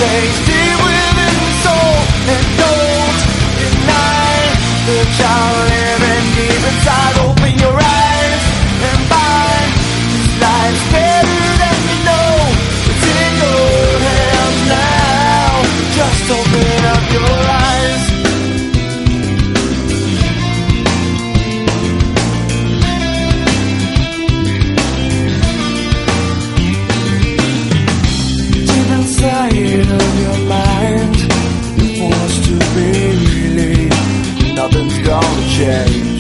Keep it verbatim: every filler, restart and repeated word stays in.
face deep within the soul, and don't deny the child living deep inside. Open your eyes and find this life's better than you know. It's in your hands now. Just open up your eyes. Deep inside of your mind, it wants to be really. Nothing's gonna change.